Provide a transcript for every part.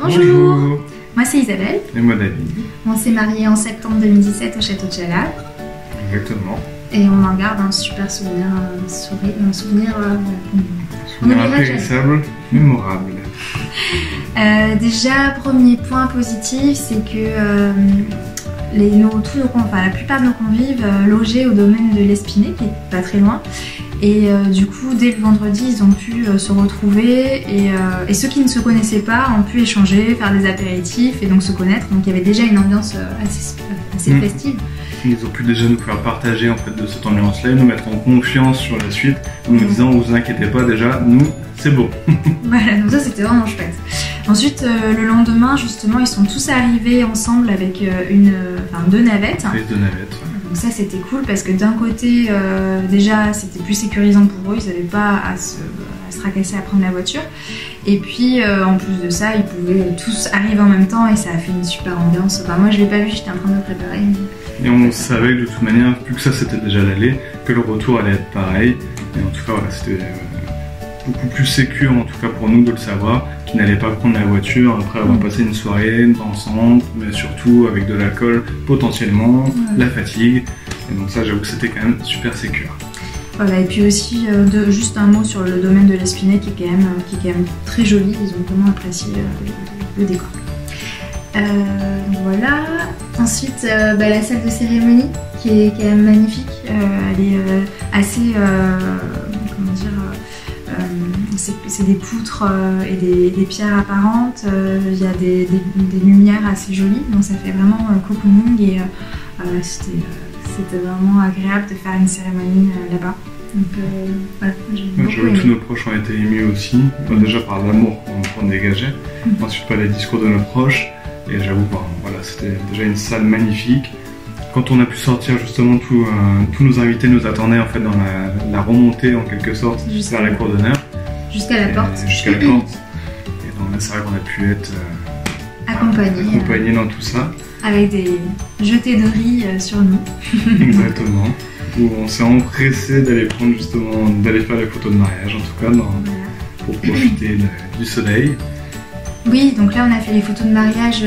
Bonjour. Moi c'est Isabelle. Et moi David. On s'est mariés en septembre 2017 au château de Chalard. Exactement. Et on en garde un super souvenir, souvenir impérissable, mémorable. Déjà, premier point positif, c'est que la plupart de nos convives logeaient au domaine de l'Espinet, qui est pas très loin. Et du coup, dès le vendredi, ils ont pu se retrouver et ceux qui ne se connaissaient pas ont pu échanger, faire des apéritifs et donc se connaître. Donc il y avait déjà une ambiance assez festive. Ils ont pu déjà nous faire partager en fait de cette ambiance-là, nous mettre en confiance sur la suite, en nous disant vous inquiétez pas, déjà nous c'est beau. Voilà, donc ça c'était vraiment chouette. Ensuite, le lendemain, justement, ils sont tous arrivés ensemble avec deux navettes. Deux navettes. Ouais. Donc ça c'était cool parce que d'un côté, déjà c'était plus sécurisant pour eux, ils n'avaient pas à se tracasser à prendre la voiture. Et puis en plus de ça, ils pouvaient tous arriver en même temps et ça a fait une super ambiance. Enfin, moi je l'ai pas vu, j'étais en train de me préparer. Et on savait de toute manière, vu que ça c'était déjà l'aller, que le retour allait être pareil. Et en tout cas, voilà, c'était beaucoup plus sécure, en tout cas pour nous, de le savoir, qu'ils n'allaient pas prendre la voiture après avoir passé une soirée dansante, mais surtout avec de l'alcool potentiellement, la fatigue. Et donc ça, j'avoue que c'était quand même super sécure. Voilà, et puis aussi juste un mot sur le domaine de l'Espinet qui est quand même très joli. Ils ont vraiment apprécié le décor. Donc voilà. Ensuite, la salle de cérémonie qui est quand même magnifique. Elle est assez, comment dire, c'est des poutres et des pierres apparentes. Il y a des lumières assez jolies, donc ça fait vraiment cocooning et c'était vraiment agréable de faire une cérémonie là-bas. Donc voilà, tous nos proches ont été émus aussi, déjà par l'amour qu'on dégageait, ensuite par les discours de nos proches. Et j'avoue, voilà, c'était déjà une salle magnifique. Quand on a pu sortir, justement, tous nos invités nous attendaient en fait dans la remontée en quelque sorte vers la cour d'honneur. Jusqu'à la porte. Jusqu'à la porte. Et donc là, c'est vrai qu'on a pu être accompagnés dans tout ça. Avec des jetés de riz sur nous. Exactement. Où on s'est empressé d'aller faire les photos de mariage, en tout cas, pour profiter du soleil. Oui, donc là on a fait les photos de mariage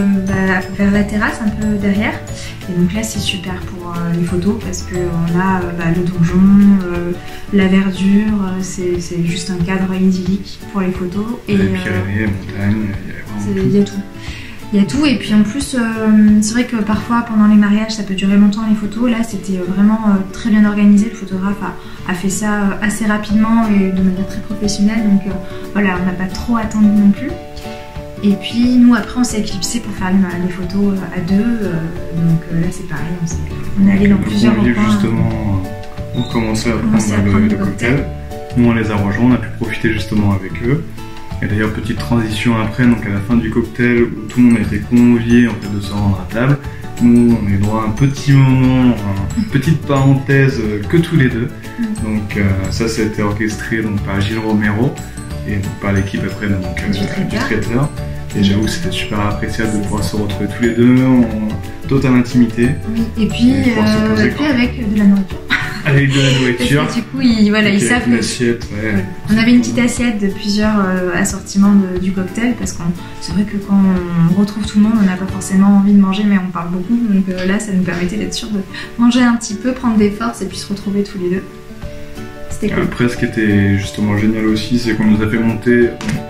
vers la terrasse, un peu derrière. Et donc là c'est super pour les photos parce qu'on a le donjon, la verdure, c'est juste un cadre idyllique pour les photos. Et les Pyrénées, les montagnes, il y a tout. Il y a tout et puis en plus c'est vrai que parfois pendant les mariages ça peut durer longtemps les photos. Là c'était vraiment très bien organisé, le photographe a fait ça assez rapidement et de manière très professionnelle. Donc voilà, on n'a pas trop attendu non plus. Et puis nous après on s'est éclipsé pour faire les photos à deux, donc là c'est pareil, on est allé dans plusieurs recoins. Justement, on commençait à prendre le cocktail, nous on les a rejoints, on a pu profiter justement avec eux. Et d'ailleurs petite transition après, donc à la fin du cocktail où tout le monde a été convié en fait de se rendre à table, nous on a eu droit à un petit moment, une petite parenthèse que tous les deux. Donc ça a été orchestré donc, par Gilles Romero et donc, par l'équipe après du traiteur. Et j'avoue que c'était super appréciable de pouvoir se retrouver tous les deux en totale intimité. Oui, et puis avec de la nourriture. Avec de la nourriture. Parce que, du coup, ils savent que... Assiette, ouais. On avait une petite assiette de plusieurs assortiments du cocktail parce que c'est vrai que quand on retrouve tout le monde, on n'a pas forcément envie de manger, mais on parle beaucoup. Donc là, ça nous permettait d'être sûr de manger un petit peu, prendre des forces et puis se retrouver tous les deux. C'était cool. Après, ce qui était justement génial aussi, c'est qu'on nous a fait monter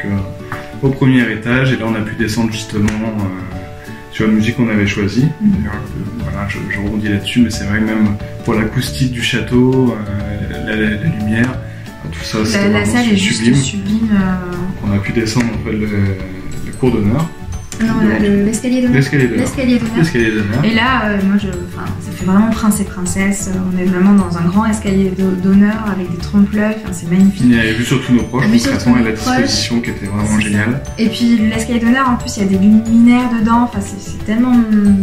au premier étage et là, on a pu descendre justement sur la musique qu'on avait choisie. Voilà, je rebondis là-dessus, mais c'est vrai que même pour l'acoustique du château, la lumière, tout ça, c'était la salle est juste sublime. On a pu descendre en fait, le cours d'honneur. Non, l'escalier d'honneur. L'escalier d'honneur. Et là, ça fait vraiment prince et princesse. On est vraiment dans un grand escalier d'honneur avec des trompe-l'œil. C'est magnifique. Il y avait vu surtout nos proches, concrètement, et la disposition qui était vraiment géniale. Et puis l'escalier d'honneur, en plus, il y a des luminaires dedans. C'est tellement,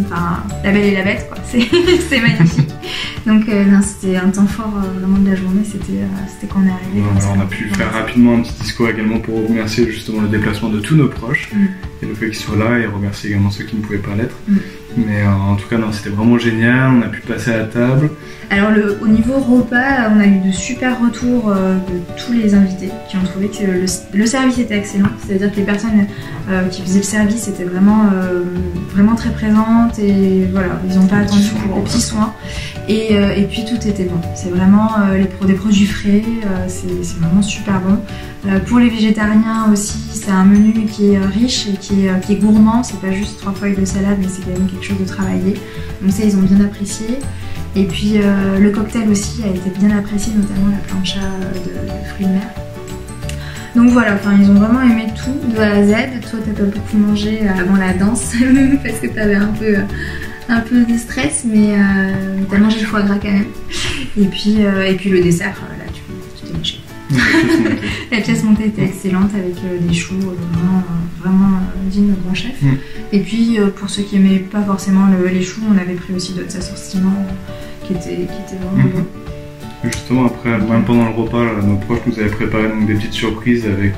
la belle et la bête, quoi. C'est magnifique. Donc c'était un temps fort vraiment de la journée. C'était quand on est arrivé. On a pu faire rapidement un petit discours également pour remercier justement le déplacement de tous nos proches et le fait qu'ils soient là et remercier également ceux qui ne pouvaient pas l'être. Mais en tout cas, non, c'était vraiment génial. On a pu passer à la table. Alors au niveau repas, on a eu de super retours de tous les invités qui ont trouvé que le service était excellent. C'est-à-dire que les personnes qui faisaient le service étaient vraiment, vraiment très présentes et voilà, ils n'ont pas attendu pour les petits soins. Et puis tout était bon. C'est vraiment des produits frais, c'est vraiment super bon. Pour les végétariens aussi, c'est un menu qui est riche et qui est gourmand. C'est pas juste 3 feuilles de salade, mais c'est quand même quelque chose de travaillé. Donc ça, ils ont bien apprécié. Et puis le cocktail aussi a été bien apprécié, notamment la plancha de fruits de mer. Donc voilà, enfin, ils ont vraiment aimé tout de A à Z. Toi, t'as pas beaucoup mangé avant la danse parce que t'avais un peu de stress, mais t'as mangé le foie gras quand même. Et puis le dessert, là, tu t'es léché. La pièce montée était excellente avec des choux vraiment dignes de grand chef. Et puis pour ceux qui aimaient pas forcément les choux, on avait pris aussi d'autres assortiments qui étaient vraiment bons. Justement, après, même pendant le repas, là, nos proches nous avaient préparé donc, des petites surprises avec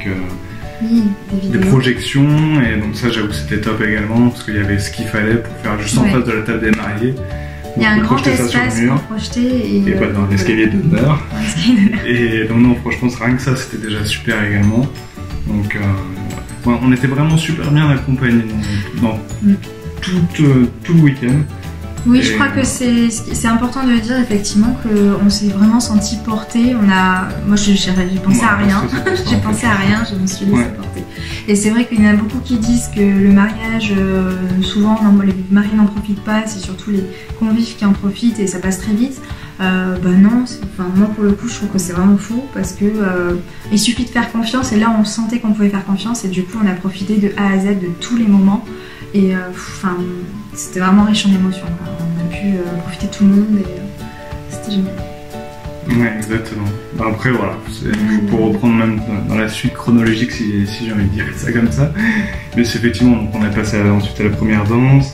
des projections. Et donc ça, j'avoue que c'était top également parce qu'il y avait ce qu'il fallait pour faire juste en face de la table des mariés. Il y a un grand espace pour projeter et pas dans l'escalier d'honneur. Et donc non, franchement, rien que ça, c'était déjà super également. Donc on était vraiment super bien accompagnés dans tout le week-end. Oui, je crois que c'est important de le dire effectivement qu'on s'est vraiment senti porté. Moi, j'ai pensé à rien. J'ai pensé à rien, je me suis laissé porter. Et c'est vrai qu'il y en a beaucoup qui disent que le mariage, souvent, les mariés n'en profitent pas, c'est surtout les convives qui en profitent et ça passe très vite. Non, moi pour le coup, je trouve que c'est vraiment faux parce que il suffit de faire confiance et là, on sentait qu'on pouvait faire confiance et du coup, on a profité de A à Z de tous les moments. Et c'était vraiment riche en émotions. On a pu profiter de tout le monde et c'était génial. Ouais, exactement. Après, voilà, pour reprendre même dans la suite chronologique, si j'ai envie de dire ça comme ça. Mais c'est effectivement, donc on est passé ensuite à la première danse.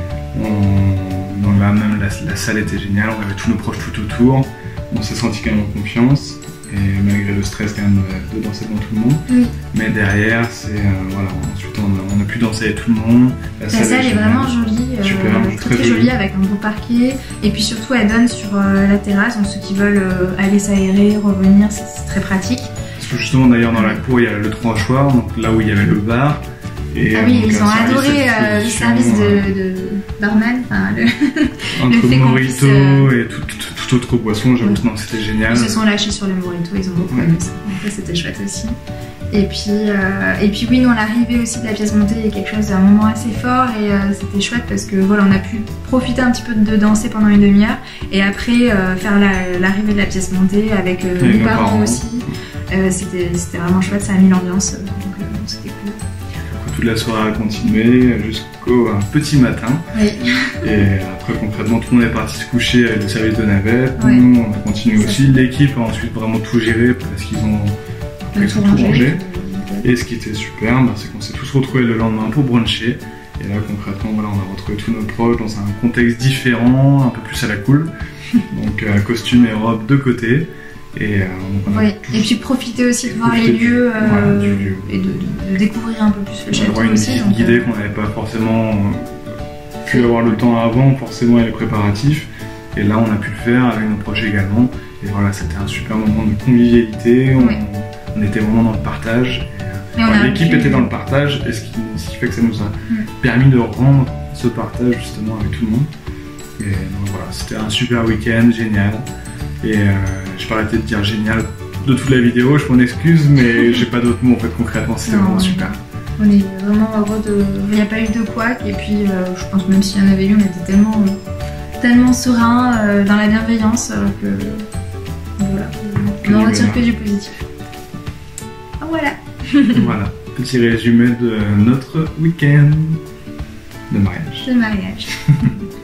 Donc là, même la salle était géniale, on avait tous nos proches tout autour. On s'est senti quand même en confiance. Et malgré le stress quand même de danser devant tout le monde. Oui. Mais derrière, voilà, ensuite on a pu danser avec tout le monde. La salle est vraiment jolie, super, très jolie avec un beau parquet. Et puis surtout, elle donne sur la terrasse. Donc ceux qui veulent aller s'aérer, revenir, c'est très pratique. Parce que justement, d'ailleurs, dans la cour, il y a le tranchoir, donc là où il y avait le bar. Et oui, ils ont adoré le service de barman, entre le mojito et toute autre boisson, j'avoue que c'était génial. Ils se sont lâchés sur le mojito, ils ont beaucoup aimé ça. Donc c'était chouette aussi. Et puis oui, non, l'arrivée aussi de la pièce montée est quelque chose d'un moment assez fort et c'était chouette parce que voilà, on a pu profiter un petit peu de danser pendant une demi-heure et après faire l'arrivée de la pièce montée avec les parents aussi. C'était vraiment chouette, ça a mis l'ambiance, donc c'était cool. Toute la soirée a continué jusqu'au petit matin. Oui. Et après, concrètement, tout le monde est parti se coucher avec le service de navette. Oui. Nous, on a continué aussi. L'équipe a ensuite vraiment tout géré parce qu'ils ont tout rangé. Et ce qui était super, c'est qu'on s'est tous retrouvés le lendemain pour bruncher. Et là, concrètement, voilà, on a retrouvé tous nos proches dans un contexte différent, un peu plus à la cool. Donc, costume et robe de côté. Et puis profiter aussi de voir les lieux et de découvrir un peu plus le château aussi. Une visite guidée qu'on n'avait pas forcément pu avoir le temps avant, forcément, et les préparatifs. Et là, on a pu le faire avec nos proches également. Et voilà, c'était un super moment de convivialité. On était vraiment dans le partage. L'équipe était dans le partage, et ce qui fait que ça nous a permis de rendre ce partage justement avec tout le monde. Et donc voilà, c'était un super week-end, génial. Et je peux arrêter de dire génial de toute la vidéo, je m'en excuse, mais j'ai pas d'autres mots en fait concrètement, c'était vraiment super. On est vraiment heureux il n'y a pas eu de couac et puis je pense même s'il y en avait eu, on était tellement serein dans la bienveillance que voilà, on n'en retire que du positif. Voilà. Voilà, petit résumé de notre week-end de mariage.